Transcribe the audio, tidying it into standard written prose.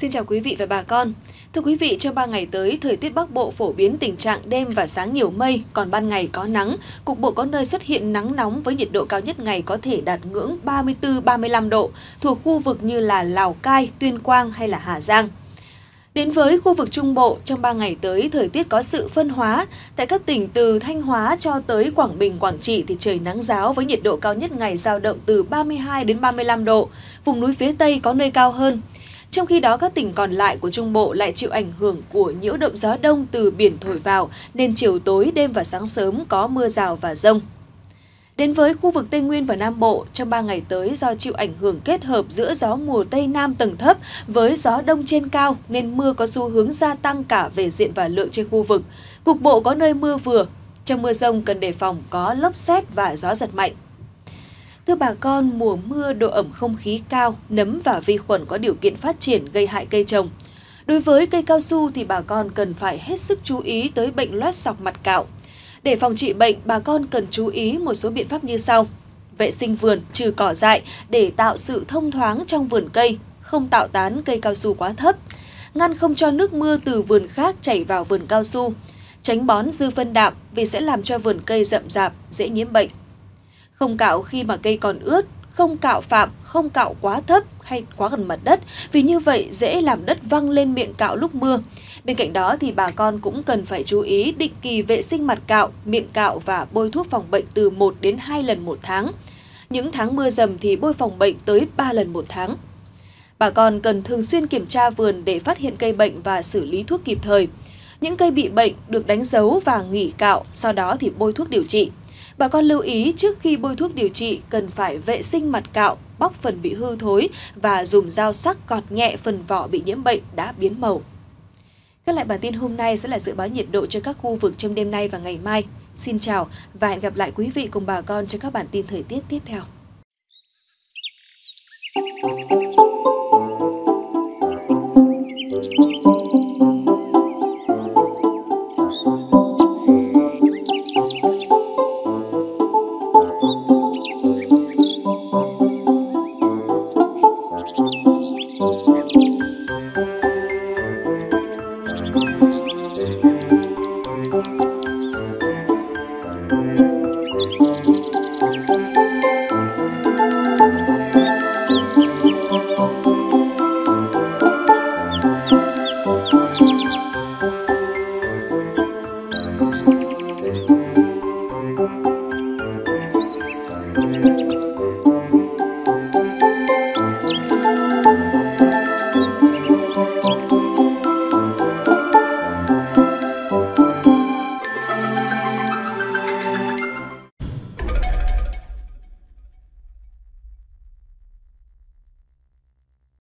Xin chào quý vị và bà con. Thưa quý vị, trong 3 ngày tới, thời tiết Bắc Bộ phổ biến tình trạng đêm và sáng nhiều mây, còn ban ngày có nắng. Cục bộ có nơi xuất hiện nắng nóng với nhiệt độ cao nhất ngày có thể đạt ngưỡng 34-35 độ, thuộc khu vực như là Lào Cai, Tuyên Quang hay là Hà Giang. Đến với khu vực Trung Bộ, trong 3 ngày tới, thời tiết có sự phân hóa. Tại các tỉnh từ Thanh Hóa cho tới Quảng Bình, Quảng Trị thì trời nắng ráo với nhiệt độ cao nhất ngày dao động từ 32 đến 35 độ. Vùng núi phía Tây có nơi cao hơn. Trong khi đó, các tỉnh còn lại của Trung Bộ lại chịu ảnh hưởng của nhiễu động gió đông từ biển thổi vào, nên chiều tối, đêm và sáng sớm có mưa rào và dông. Đến với khu vực Tây Nguyên và Nam Bộ, trong 3 ngày tới do chịu ảnh hưởng kết hợp giữa gió mùa Tây Nam tầng thấp với gió đông trên cao nên mưa có xu hướng gia tăng cả về diện và lượng trên khu vực. Cục bộ có nơi mưa vừa. Trong mưa dông cần đề phòng có lốc sét và gió giật mạnh. Thưa bà con, mùa mưa độ ẩm không khí cao, nấm và vi khuẩn có điều kiện phát triển gây hại cây trồng. Đối với cây cao su thì bà con cần phải hết sức chú ý tới bệnh loét sọc mặt cạo. Để phòng trị bệnh, bà con cần chú ý một số biện pháp như sau. Vệ sinh vườn, trừ cỏ dại để tạo sự thông thoáng trong vườn cây, không tạo tán cây cao su quá thấp. Ngăn không cho nước mưa từ vườn khác chảy vào vườn cao su. Tránh bón dư phân đạm vì sẽ làm cho vườn cây rậm rạp, dễ nhiễm bệnh. Không cạo khi mà cây còn ướt, không cạo phạm, không cạo quá thấp hay quá gần mặt đất vì như vậy dễ làm đất văng lên miệng cạo lúc mưa. Bên cạnh đó thì bà con cũng cần phải chú ý định kỳ vệ sinh mặt cạo, miệng cạo và bôi thuốc phòng bệnh từ 1 đến 2 lần một tháng. Những tháng mưa dầm thì bôi phòng bệnh tới 3 lần một tháng. Bà con cần thường xuyên kiểm tra vườn để phát hiện cây bệnh và xử lý thuốc kịp thời. Những cây bị bệnh được đánh dấu và nghỉ cạo, sau đó thì bôi thuốc điều trị. Bà con lưu ý trước khi bôi thuốc điều trị cần phải vệ sinh mặt cạo, bóc phần bị hư thối và dùng dao sắc gọt nhẹ phần vỏ bị nhiễm bệnh đã biến màu. Khép lại bản tin hôm nay sẽ là dự báo nhiệt độ cho các khu vực trong đêm nay và ngày mai. Xin chào và hẹn gặp lại quý vị cùng bà con trong các bản tin thời tiết tiếp theo. Thank you.